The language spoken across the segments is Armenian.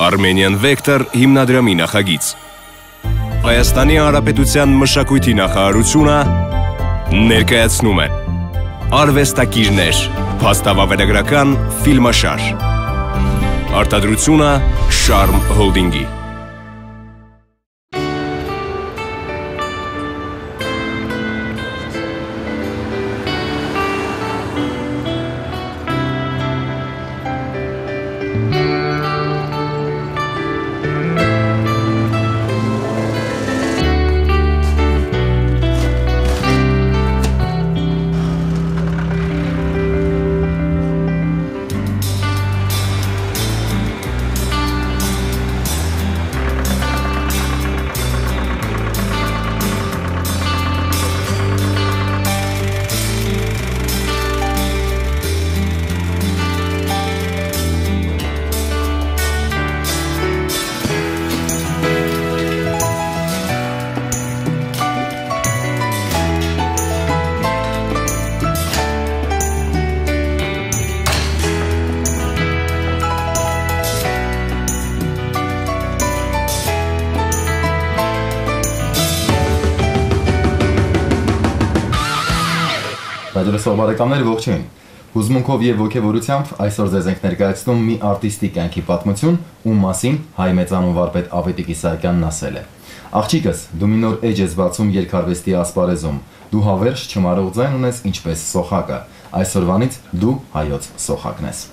Armenian Vector հիմնադրամի նախագիծ։ Հայաստանի Հանրապետության մշակույթի նախարարությունը ներկայացնում է արվեստագիրներ, փաստավավերագրական ֆիլմաշար։ Արտադրությունը Շարմ Հոլդինգի։ Ռադիոլսող բարեկամներ, ողջույն։ Հուզմունքով եւ ոգեվորությամբ այսօր ձեզ ենք ներկայացնում մի արտիստի կյանքի պատմություն, ում մասին հայ մեծանուն վարպետ Ավետիք Իսահակյանն ասել է. Աղջիկս, դու մի նոր էջ ես բացում երգարվեստի ասպարեզում։ Դու հավերժ չմարող ձայն ունես ինչպես սոխակը։ Այսօրվանից դու հայոց սոխակն ես։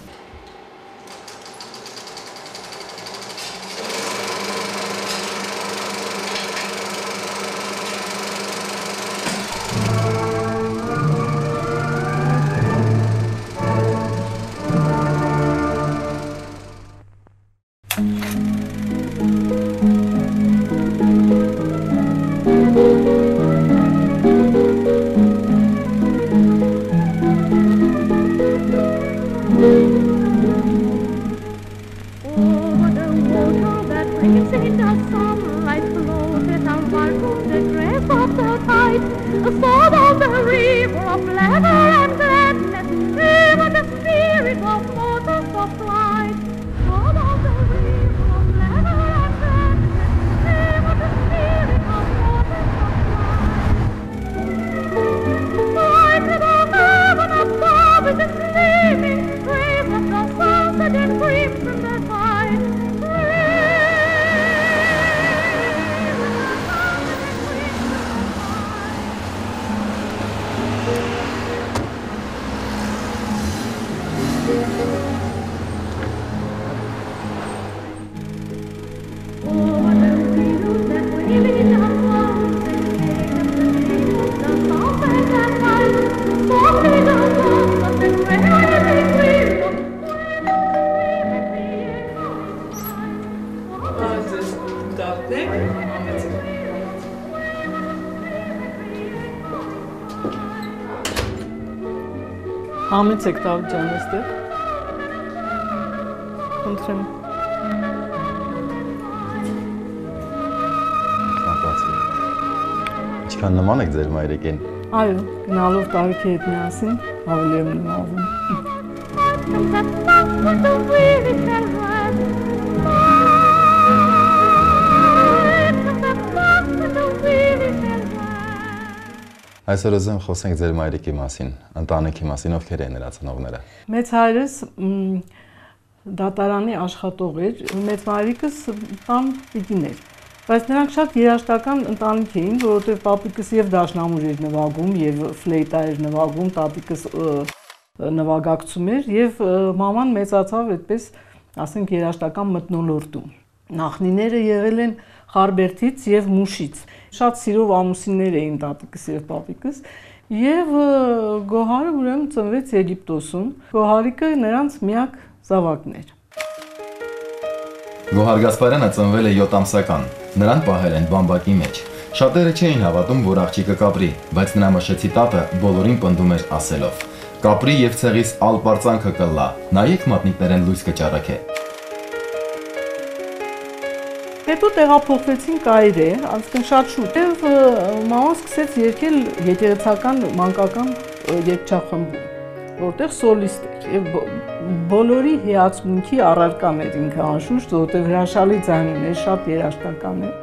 Համից եք տավ ջան էստեղ։ Խնդրեմ։ Ինչքան նման եք ձեր մայրիկին։ Այո, գնալով տարիքի հետ միասին ավելի եմ նմանվում։ Այսօր ուզում խոսենք ձեր մայրիկի մասին, ընտանիքի մասին, ովքեր են նրա ծնողները։ Մեծ հայրս դատարանի աշխատող էր, մեծ մայրիկս տան պիտին էր, բայց նրանք շատ երաժշտական ընտանիք էին, որովհետև պապիկս եւ դաշնամուր էր նվագում եւ ֆլեյտա էր նվագում, տատիկս նվագակցում էր եւ մաման մեծացավ այդպես, ասենք երաժշտական մթնոլորտում։ Նախնիները եղել են Խարբերդից եւ Մուշից։ Շատ սիրով ամուսիններ էին տատիկս եւ պապիկս եւ Գոհարը ուրեմն ծնվեց Եգիպտոսում։ Գոհարիկը նրանց միակ զավակն էր։ Գոհար Գասպարյանը ծնվել է 7 ամսական։ Նրան պահել են բամբակի մեջ։ Շատերը չէին հավատում, որ աղջիկը կապրի, բայց նրա մշեցի տատը բոլորին պնդում էր ասելով. «Կապրի եւ ցեղիս ալպարծանքը կլա, նայեք մատնիկներեն լույս կճառակե»։ Հետո տեղափոխվեցին Կայրե, այսինքն շատ շուտ, եւ մաման սկսեց երգել եկեղեցական մանկական երգչախմբում։ որտեղ սոլիստ էր եւ բոլորի հիացմունքի առարկան էր ինքը անշուշտ, որտեղ հրաշալի ձայն ուներ, շատ երաժշտական էր։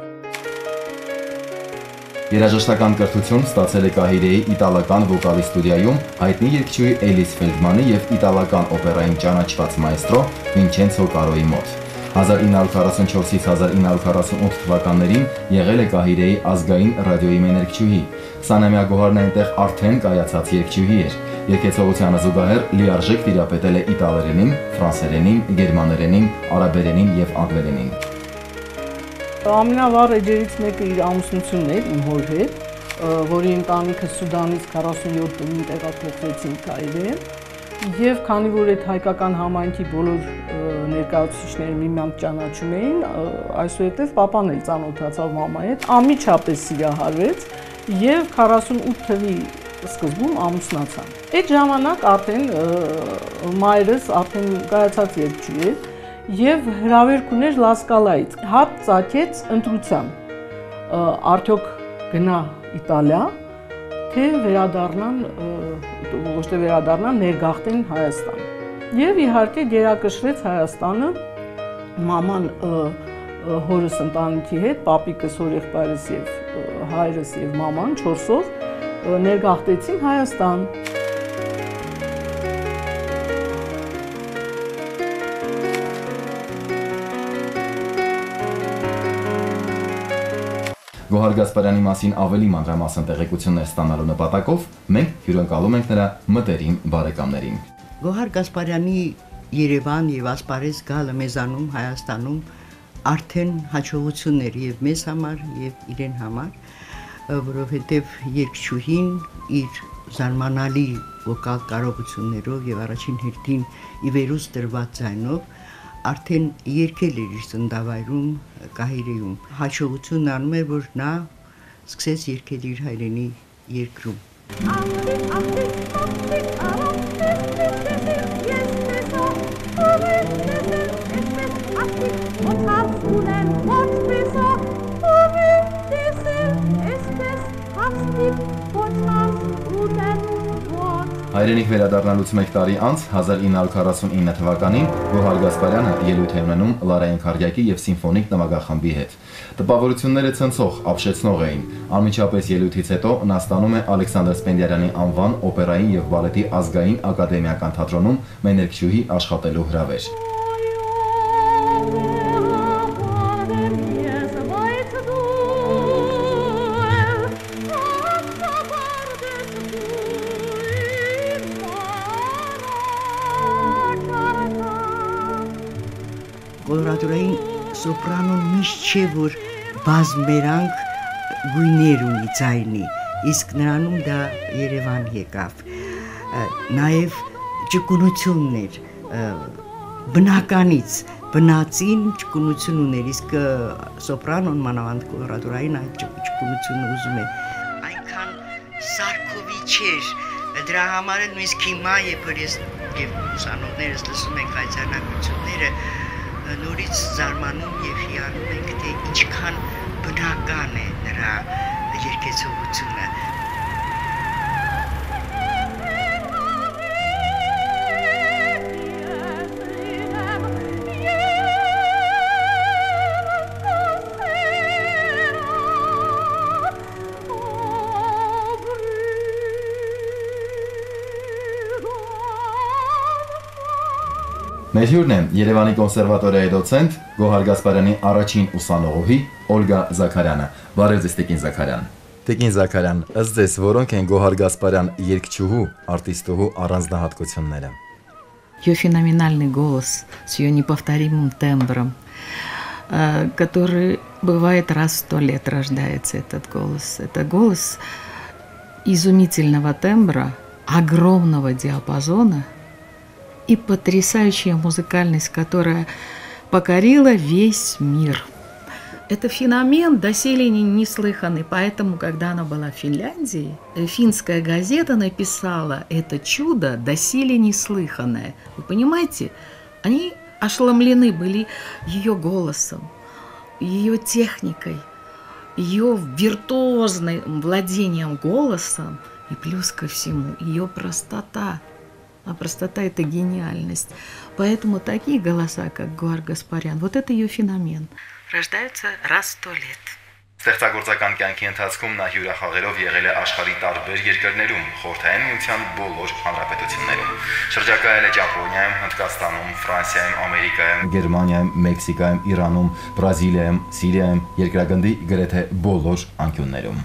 Երաժշտական կրթություն ստացել է Կահիրեի իտալական վոկալի ստուդիայում հայտնի երգչուհի Էլիս Ֆելդմանի եւ իտալական օպերային ճանաչված մայստրո Վինչենցո Կարոյի մոտ։ 1944-ից 1948 թվականներին եղել է Կահիրեի ազգային ռադիոյի մեներկչուհի։ 20-ամյա գոհարն այնտեղ արդեն կայացած երգչուհի էր։ Երգեցողությանը զուգահեռ լիարժեք տիրապետել է իտալերենին, ֆրանսերենին, գերմաներենին, արաբերենին եւ անգլերենին։ Ամենավառ էջերից մեկը իր ամուսնությունն էր իմ հոր հետ, որի ընտանիքը Սուդանից 47 տունին տեղափոխվեցին Կահիրե, եւ քանի որ այդ հայկական համայնքի բոլոր ներկայացուցիչները միմյանց ճանաչում էին, այսուհետև papan էլ ծանոթացավ մամայի հետ, անմիջապես սիրահարվեց եւ 48 թվականի սկզբում ամուսնացան։ Այդ ժամանակ արդեն մայրս արդեն կայացած երգչուհի էր եւ հրավերք ուներ Լասկալայից։ Հատ ծագեց ընտրության։ Արդյոք գնա Իտալիա, թե վերադառնան, ոչ թե վերադառնան, ներգաղթեն Հայաստան։ Եվ իհարկե գերակշռեց Հայաստանը, մաման հորս ընտանիքի հետ, պապիկս, հորեղբայրս եւ հայրս եւ մաման 4-ով ներգաղթեցին Հայաստան։ Գոհար Գասպարյանի մասին ավելի մանրամասն տեղեկություններ ստանալու նպատակով մենք հյուրընկալում ենք նրա մտերիմ բարեկամներին։ Գոհար Գասպարյանի Երևան եւ ասպարեզ գալը մեզանում Հայաստանում արդեն հաջողություններ եւ մեզ համար եւ իրեն համար, որովհետեւ երգչուհին իր զարմանալի վոկալ կարողություններով եւ առաջին հերթին ի վերուս տրված ձայնով արդեն երգել էր իր ծննդավայրում Կահիրեում։ Հաջողությունն անում էր, որ նա սկսեց երգել իր հայրենի երկրում։ Հայրենիք վերադառնալուց մեկ տարի անց 1949 թվականին Գոհար Գասպարյանը ելույթ է ունենում Լարային Քարդյակի եւ սիմֆոնիկ նվագախմբի հետ։ Տպավորությունները ցնցող, ապշեցնող էին։ Անմիջապես ելույթից հետո նա ստանում է Ալեքսանդր Սպենդիարյանի անվան օպերային եւ բալետի ազգային ակադեմիական թատրոնում մեներկչուհի աշխատելու հրավեր։ Կոլորատորային սոպրանոն միշտ չէ, որ բազմերանգ գույներ ունի ձայնի, իսկ նրանում դա Երևան եկավ։ Նաև ճկունությունն էր, բնականից, բնածին ճկունություն ուներ, իսկ սոպրանոն մանավանդ կոլորատորային այդ ճկունությունը ուզում է։ Այնքան սարքովիչ էր, դրա համար էլ նույնիսկ հիմա, երբ ես եւ ուսանողներս լսում ենք այդ ձայնագրությունները, նորից զարմանում եւ հիանում ենք, թե ինչքան բնական է նրա երգեցողությունը։ Մեր հյուրն է Երևանի կոնսերվատորիայի դոցենտ Գոհար Գասպարյանի առաջին ուսանողուհի Օլգա Զաքարյանը։ Բարև ձեզ Տիկին Զաքարյան։ Տիկին Զաքարյան, ըստ ձեզ որոնք են Գոհար Գասպարյան երգչուհու, արտիստուհու առանձնահատկությունները։ Ее феноменальный голос с ее неповторимым тембром, который бывает раз в 100 лет рождается этот голос. Это голос изумительного тембра, огромного диапазона и потрясающая музыкальность, которая покорила весь мир. Это феномен доселе неслыханный, поэтому, когда она была в Финляндии, финская газета написала это чудо доселе неслыханное. Вы понимаете, они ошеломлены были ее голосом, ее техникой, ее виртуозным владением голосом и плюс ко всему ее простота. а простота – это гениальность. Поэтому такие голоса, как Гуар Гаспарян, вот это ее феномен. Рождаются раз в 100 лет. Ստեղծագործական կյանքի ընթացքում նա հյուրախաղերով եղել է աշխարհի տարբեր երկրներում, Խորհրդային Միության բոլոր հանրապետություններում։ Շրջակայել է Ճապոնիայում, Հնդկաստանում, Ֆրանսիայում, Ամերիկայում, Գերմանիայում, Մեքսիկայում, Իրանում, Բրազիլիայում, Սիրիայում, երկրագնդի գրեթե բոլոր անկյուններում։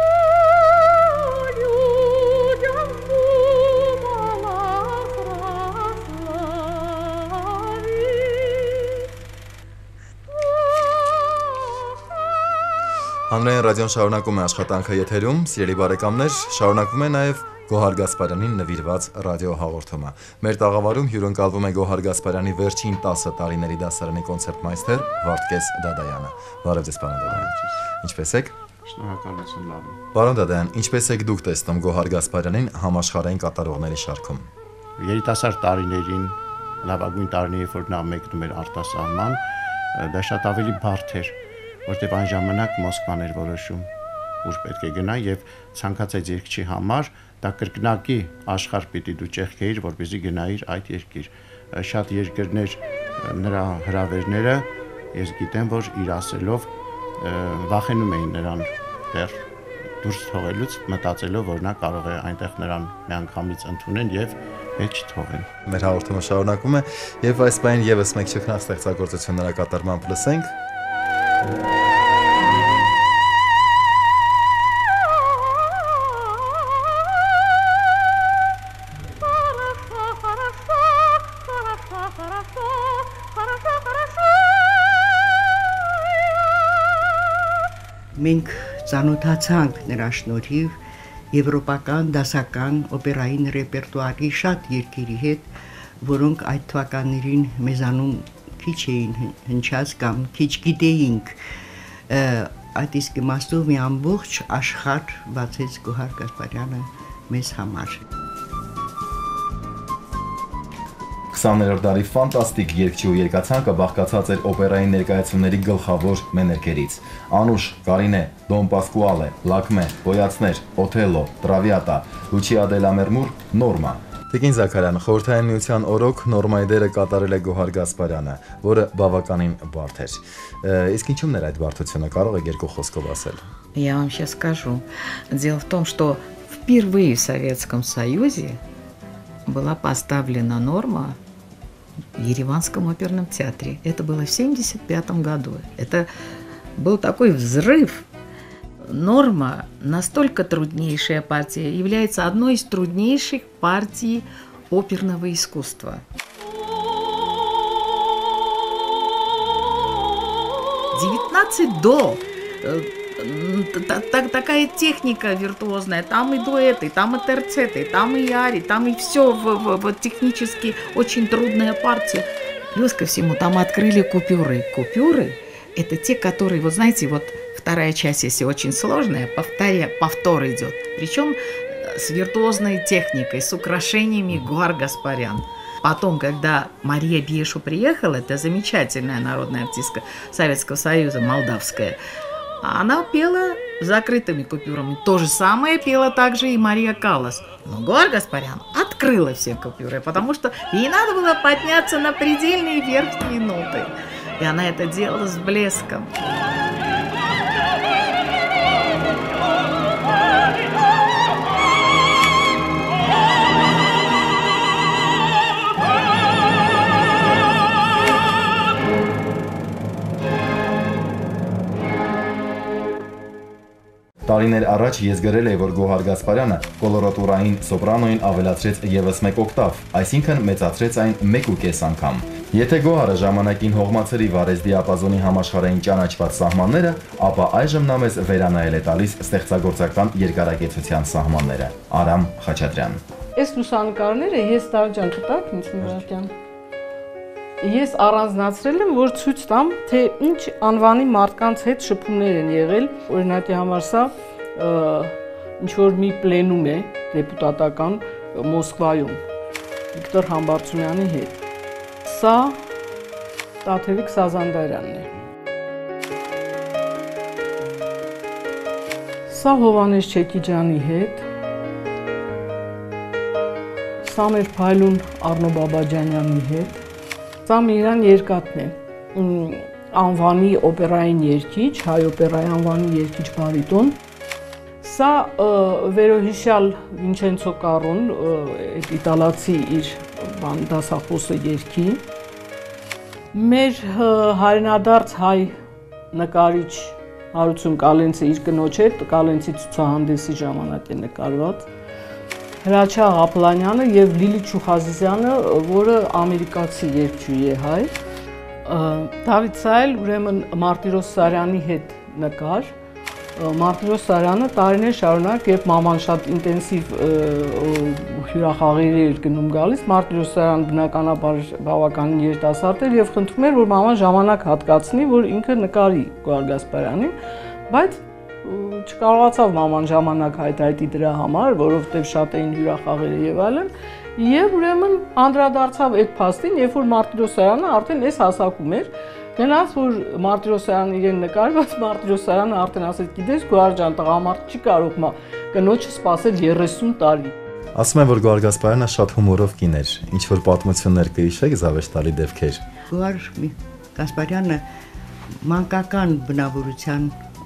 Հանրային ռադիոն շարունակում է աշխատանքը եթերում, սիրելի բարեկամներ, շարունակվում է նաև Գոհար Գասպարյանին նվիրված ռադիոհաղորդումը։ Մեր տաղավարում հյուրընկալվում է Գոհար Գասպարյանի վերջին 10 տարիների դասարանի կոնցերտմայստեր Վարդգես Դադայանը։ Բարև ձեզ, պարոն Դադայան։ Ինչպե՞ս եք։ Շնորհակալություն, լավ եմ։ Պարոն Դադայան, ինչպես եք դուք տեսնում Գոհար Գասպարյանին համաշխարհային կատարողների շարքում։ Երիտասարդ տարիներին, լավագույն տարիների, երբ որ նա մեկնում էր արտասահման, դա շատ ավելի բարդ էր, որտեղ այն ժամանակ Մոսկվան էր որոշում, ուր պետք է գնա եւ ցանկացած երկչի համար դա կրկնակի աշխարհ պիտի դու ճեղքեիր, որպեսզի գնայիր այդ երկիր։ Շատ երկրներ նրա հրավերները ես գիտեմ, որ իր ասելով վախենում էին նրան դեռ դուրս թողելուց, մտածելով, որ նա կարող է այնտեղ նրան միանգամից ընդունեն եւ հետ չթողեն։ Մեր հաղորդումը շարունակում է եւ այս պայն եւս մեկ շքնավ ստեղծագործություն նրա կատարմամբ լսենք։ Մենք ծանոթացանք նրա շնորհիվ եվրոպական դասական օպերային ռեպերտուարի շատ երգերի հետ, որոնք այդ թվականներին մեզանում քիչ էին հնչած կամ քիչ գիտեինք։ Այդ իսկ իմաստով մի ամբողջ աշխարհ բացեց Գոհար Գասպարյանը մեզ համար։ 20-րդ դարի ֆանտաստիկ երգչի ու երգացանկը բաղկացած էր օպերայի ներկայացումների գլխավոր մեներկերից։ Անուշ, Կարինե, Դոն Պասկուալե, Լակմե, Գոյացներ, Օթելո, Տրավիատա, Լուչիա դե լա Մերմուր, Նորմա։ Տիկին Զաքարյան, Խորհրդային Միության օրոք Նորմայի դերը կատարել է Գոհար Գասպարյանը, որը բավականին բարդ էր։ Իսկ ինչու՞մն էր այդ բարդությունը, կարող եք երկու խոսքով ասել։ Я вам сейчас скажу. Дело в том, что впервые в Советском Союзе была поставлена Норма в Ереванском оперном театре. Это было в 1975 году. Это был такой взрыв. Норма, настолько труднейшая партия, является одной из труднейших партий оперного искусства. 19 до. Такая техника виртуозная, там и дуэты, там и терцеты, там и ари, там и все технически очень трудная партия. Плюс ко всему, там открыли купюры. Купюры – это те, которые, вот знаете, вот вторая часть, если очень сложная, повтор идет. Причем с виртуозной техникой, с украшениями Гуар Гаспарян. Потом, когда Мария Биешу приехала, это замечательная народная артистка Советского Союза, молдавская, она пела закрытыми купюрами. То же самое пела также и Мария Каллас. Но Гуар Гаспарян открыла все купюры, потому что ей надо было подняться на предельные верхние ноты. И она это делала с блеском. Տարիներ առաջ ես գրել էի, որ Գոհար Գասպարյանը կոլորատուրային սոպրանոին ավելացրեց եւս մեկ օկտավ, այսինքն մեծացրեց այն 1.5 անգամ։ Եթե Գոհարը ժամանակին հողմացրի վարեց դիապազոնի համաշխարհային ճանաչված սահմանները, ապա այժմ նա մեզ վերանայել է տալիս ստեղծագործական երկարակեցության սահմանները։ Արամ Խաչատրյան։ Այս լուսանկարները ես Տարջան տակ ինձ նորակյան։ Ես առանձնացրել եմ, որ ցույց տամ, թե ինչ անվանի մարդկանց հետ շփումներ են եղել։ Օրինակի համար սա ինչ որ մի պլենում է դեպուտատական Մոսկվայում Վիկտոր Համբարձումյանի հետ։ Սա Տաթևիկ Սազանդարյանն է։ Սա Հովանես Չեկիջյանի հետ։ Սա մեր փայլուն Առնո Բաբաջանյանի հետ։ Սա Միրան Երկաթն է։ Անվանի օպերային երգիչ, հայ օպերայի անվանի երգիչ բարիտոն։ Սա վերոհիշյալ Վինչենցո Կարոն, իտալացի իր դասախոսը երգի։ Մեր հայրենադարձ հայ նկարիչ Հարություն Կալենցը իր կնոջ հետ Կալենցի ցուցահանդեսի ժամանակ է նկարված։ Հրաչյա Ղապլանյանը եւ Լիլի Չուխազիզյանը, որը ամերիկացի երգչուհի է հայ։ Դավիթ Սայել ուրեմն Մարտիրոս Սարյանի հետ նկար։ Մարտիրոս Սարյանը տարիներ շարունակ, երբ մաման շատ ինտենսիվ հյուրախաղերի էր գնում գալիս, Մարտիրոս Սարյանը բնականաբար բավականին երիտասարդ էր եւ խնդրում էր, որ մաման ժամանակ հատկացնի, որ ինքը նկարի Գոհար Գասպարյանին, բայց չկարողացավ մաման ժամանակ հայտարարի դրա համար, որովհետեւ շատ էին հյուրախաղերը եւ այլն, եւ ուրեմն անդրադարձավ այդ փաստին, երբ որ Մարտիրոս Սարյանը արդեն այս հասակում էր, գնաց որ Մարտիրոս Սարյանը իրեն նկարված, Մարտիրոս Սարյանը արդեն ասեց, գիտես Գոհար ջան, տղամարդ չի կարող կնոջը սպասել 30 տարի։ Ասում են, որ Գոհար Գասպարյանը շատ հումորով կին էր, ինչ որ պատմություններ կհիշեք, զավեշտալի դեպքեր։ Գոհար Գասպարյանը մանկական բնավորության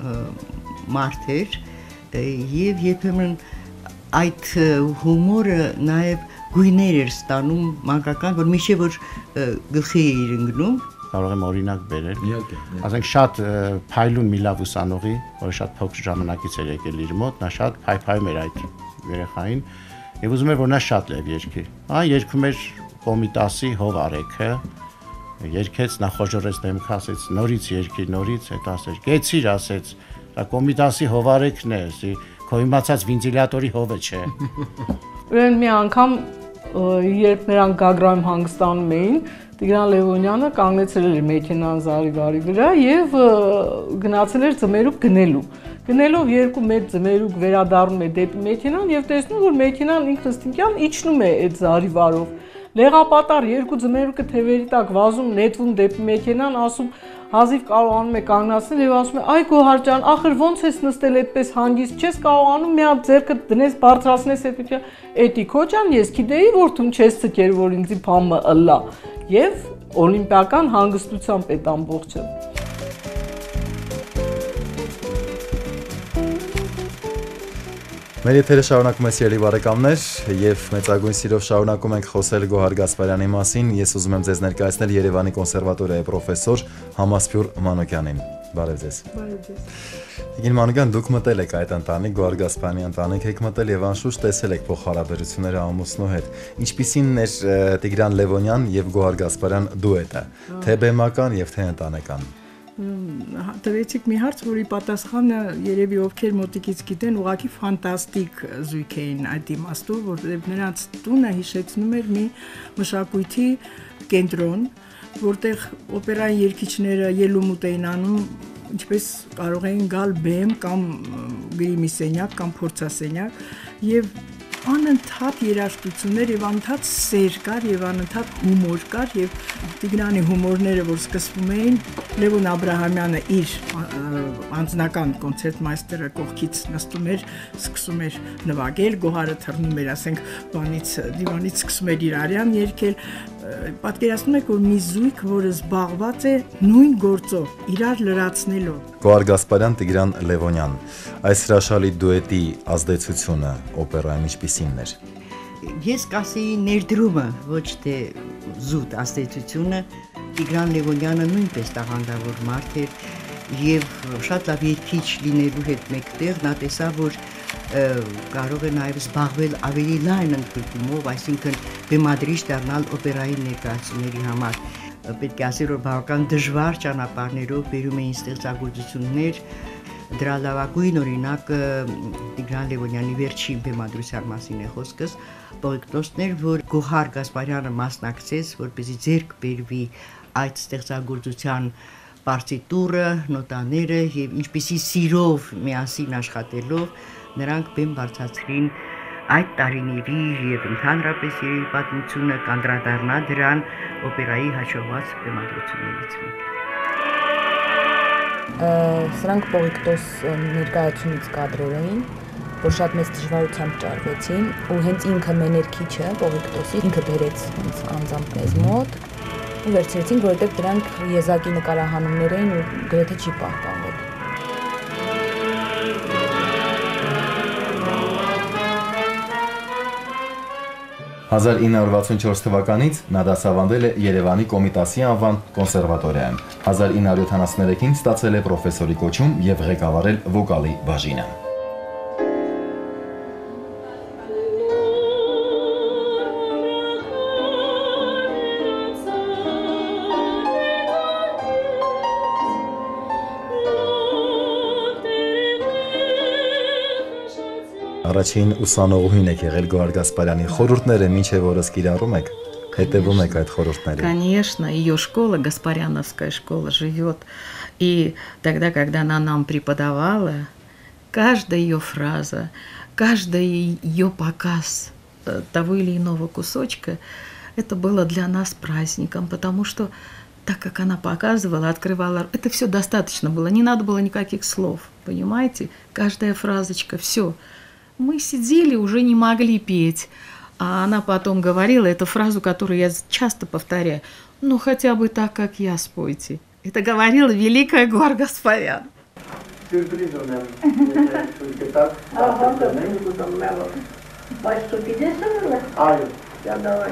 մարդ էր եւ երբեմն այդ հումորը նաեւ գույներ էր ստանում մանկական, որ միշտ որ գլխի էր ընկնում։ Կարող եմ օրինակ բերել։ Ասենք շատ փայլուն մի լավ ուսանողի, որը շատ փոքր ժամանակից էր եկել իր մոտ, նա շատ փայփայում էր այդ երեխային եւ ուզում էր որ նա շատ լավ երգի։ Երգում էր Կոմիտասի հով արեքը, երգեց, նա խոժորեց դեմքը, ասեց նորից երգի, նորից, հետո ասեց գեցիր, ասեց, դա Կոմիտասի հով արեքն է, քո իմացած վենտիլյատորի հովը չէ։ Ուրեմն մի անգամ երբ նրանք Գագրայում հանգստանում էին, Տիգրան Լևոնյանը կանգնեցել էր մեքենան Զարիվարի վրա եւ գնացել էր ձմերուկ գնելու։ Գնելով երկու մեծ ձմերուկ վերադառնում է դեպի մեքենան եւ տեսնում որ մեքենան ինքնըստինքյան իջնում է այդ Զարիվարով։ Լեղապատար երկու ձմերուկը թևերի տակ վազում նետվում դեպի մեքենան, ասում հազիվ կարողանում է կանգնացնել եւ ասում է այ Գոհար ջան, ախր ոնց ես նստել այդպես հանգիստ, չես կարողանում մի հատ ձեռքը դնես բարձրացնես այդպես, էդի քո ջան, ես գիտեի որ դու չես ցկեր որ ինձի փամը ըլլա եւ օլիմպիական հանգստությամբ այդ ամբողջը։ Մեր եթերը շարունակում է սիրելի բարեկամներ եւ մեծագույն սիրով շարունակում ենք խոսել Գոհար Գասպարյանի մասին։ Ես ուզում եմ ձեզ ներկայացնել Երևանի կոնսերվատորիայի պրոֆեսոր Համասփյուր Մանուկյանին։ Բարև ձեզ։ Բարև ձեզ։ Տիկին Մանուկյան, դուք մտել եք այդ ընտանիք, Գոհար Գասպարյանի ընտանիք եք մտել եւ անշուշտ տեսել եք փոխհարաբերությունները ամուսնու հետ։ Ինչպիսին էր Տիգրան Լևոնյան եւ Գոհար Գասպարյան դուետը, թե բեմական եւ թե ընտանեկան։ Տվեցիք մի հարց, որի պատասխանը երևի ովքեր մոտիկից գիտեն, ուղղակի ֆանտաստիկ զույգ էին այդ իմաստով, որտեղ նրանց տունը հիշեցնում էր մի մշակույթի կենտրոն, որտեղ օպերայի երգիչները ելումուտ էին անում, ինչպես կարող էին գալ բեմ կամ գրիմի սենյակ կամ փորձասենյակ եւ անընդհատ երաժշտություններ եւ անընդհատ սեր կար եւ անընդհատ հումոր կար եւ Տիգրանի հումորները որ սկսվում էին Լևոն Աբրահամյանը իր անձնական կոնցերտմայստերը կողքից նստում էր սկսում էր նվագել Գոհարը թռնում էր ասենք դիվանից սկսում էր իր արյան երգել պատկերացնում եք որ մի զույգ որը զբաղված է նույն գործով իրար լրացնելով Գոհար Գասպարյան Տիգրան Լևոնյան այս հրաշալի դուետի ազդեցությունը օպերային ինչպիսին էր Ես կասեի ներդրումը ոչ թե զուտ ազդեցությունը Տիգրան Լևոնյանը նույնպես տաղանդավոր մարդ էր եւ շատ լավ երգիչ լինելու հետ մեկտեղ նա տեսավ որ կարող է նաեւ զբաղվել ավելի լայն ընդգրկումով, այսինքն բեմադրիչ դառնալ օպերայի ներկայացումների համար պետք է ասել որ բավական դժվար ճանապարհներով բերում էին ստեղծագործություններ դրա լավագույն օրինակը Տիգրան Լևոնյանի վերջին բեմադրության մասին է խոսքս պրոյեկտորներ որ Գոհար Գասպարյանը մասնակցեց որպեսզի ձեռք բերվի այդ ստեղծագործության պարտիտուրը, նոտաները եւ ինչպիսի սիրով միասին աշխատելով նրանք բեմ բարձրացրին այդ տարիների եւ ընդհանրապես երևի պատմությունը կանդրադառնա դրան օպերայի հաջողված բեմադրություններից մեկը Սրանք պրոյեկտոս ներկայացումից կադրեր էին որ շատ մեծ դժվարությամբ ճարվեցին ու հենց ինքը մեներքիչը Պողիկտոսի ինքը բերեց հենց անձամբ մեզ մոտ ու վերցրեցինք, որովհետև դրանք եզակի նկարահանումներ էին ու գրեթե չի պահպանվել։ 1964 թվականից նա դասավանդել է Երևանի Կոմիտասի անվան կոնսերվատորիայում։ 1973-ին ստացել է պրոֆեսորի կոչում եւ ղեկավարել վոկալի բաժինը։ Առաջին ուսանողուհին եք եղել Գոհար Գասպարյանի խորհուրդները մինչև օրս կիրառում եք, հետևում եք այդ խորհուրդներին։ Конечно, ее школа, Гаспаряновская школа, живет. И тогда, когда она нам преподавала, каждая ее фраза, каждый ее показ того или иного кусочка, это было для нас праздником, потому что так как она показывала, открывала, это все достаточно было, не надо было никаких слов, понимаете? Каждая фразочка, все. Мы сидели, уже не могли петь. А она потом говорила эту фразу, которую я часто повторяю. Ну, хотя бы так, как я, спойте. Это говорила великая Гор Гаспарян. Сюрприз у меня. Ага, да, не буду мело. Бачиш, що підеш, Ала? Аю. Я давай.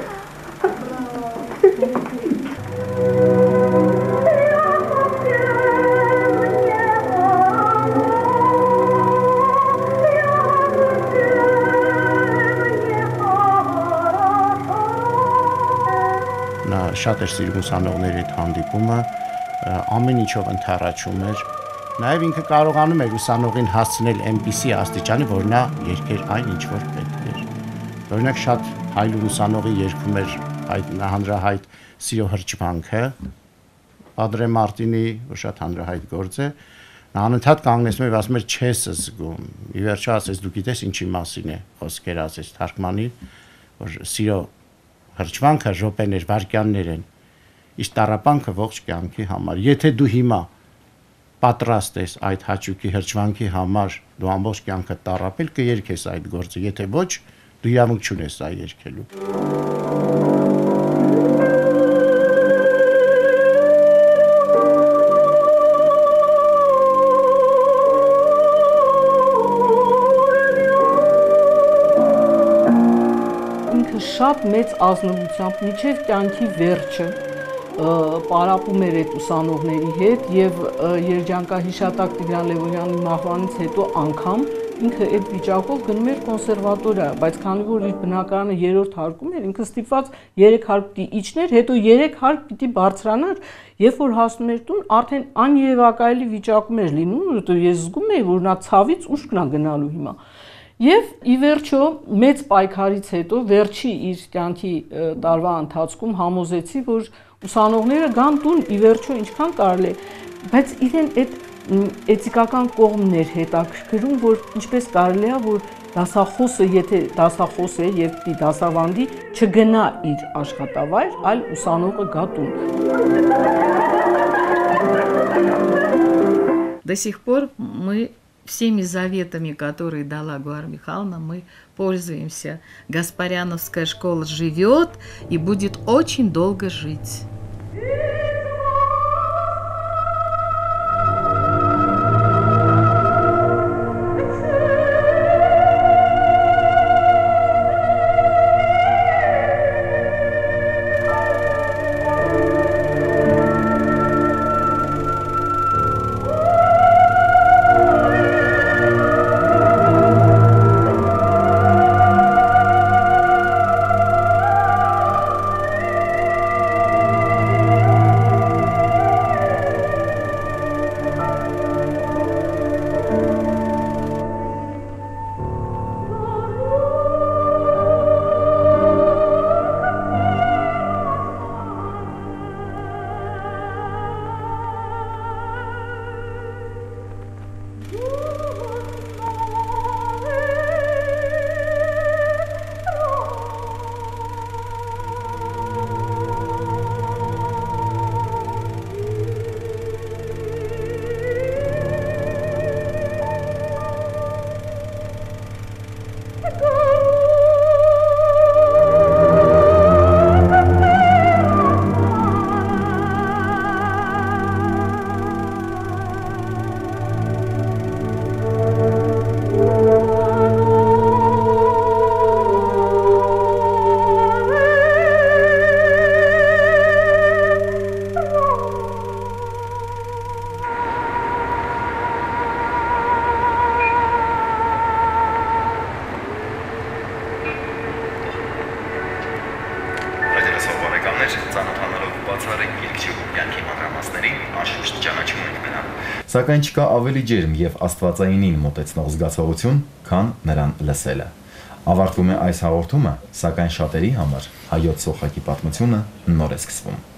Շատ էր սիրում ուսանողների հետ հանդիպումը, ամեն ինչով ընթառաջում էր։ Նաև ինքը կարողանում էր ուսանողին հասցնել այնպիսի աստիճանի, որ նա երգեր այն ինչ որ պետք էր։ Օրինակ շատ հայլուն ուսանողի երգում էր այդ հանրահայտ Սիրո հրճվանքը, Ադրե Մարտինի, որ շատ հանրահայտ գործ է, նա անընդհատ կանգնեցնում էր, ասում էր չես զգում։ Ի վերջո ասեց դու գիտես ինչի մասին է խոսքեր ասեց թարգմանի, որ Սիրո հրճվանքը րոպեներ, վայրկյաններ են, իսկ տառապանքը ողջ կյանքի համար։ Եթե դու հիմա պատրաստ ես այդ հաճույքի հրճվանքի համար, դու ամբողջ կյանքը տառապել կերքես այդ գործը, եթե ոչ, դու իրավունք չունես այ երգելու։ Շատ մեծ ազնվությամբ միջև կյանքի վերջը պարապում էր այդ ուսանողների հետ եւ երջանկահիշատակ Տիգրան Լևոնյանի մահվանից հետո անգամ ինքը այդ վիճակով գնում էր կոնսերվատորիա, բայց քանի որ իր բնակարանը երրորդ հարկում էր, ինքը ստիպված 3 հարկ պիտի իջներ, հետո 3 հարկ պիտի բարձրանար, երբ որ հասնում էր տուն, արդեն աներևակայելի վիճակում էր լինում, որովհետեւ ես զգում էի, որ նա ցավից ուշ կնա գնալու հիմա։ Եվ ի վերջո մեծ պայքարից հետո վերջի իր կյանքի տարվա ընթացքում համոզեցի, որ ուսանողները գան տուն ի վերջո ինչքան կարելի է, բայց իրեն այդ էթիկական կողմն էր հետաքրքրում, որ ինչպես կարելի է, որ դասախոսը, եթե դասախոս է եւ պիտի դասավանդի, չգնա իր աշխատավայր, այլ ուսանողը գա տուն։ До сих пор мы всеми заветами, которые дала Гуар Михайловна, мы пользуемся. Гаспаряновская школа живет и будет очень долго жить. արեք գիրքչի կյանքի մանրամասներին, անշուշտ ճանաչում ենք նրան։ Սակայն չկա ավելի ջերմ եւ աստվածայինին մոտեցնող զգացողություն, քան նրան լսելը։ Ավարտվում է այս հաղորդումը, սակայն շատերի համար հայոց սոխակի պատմությունը նոր է սկսվում։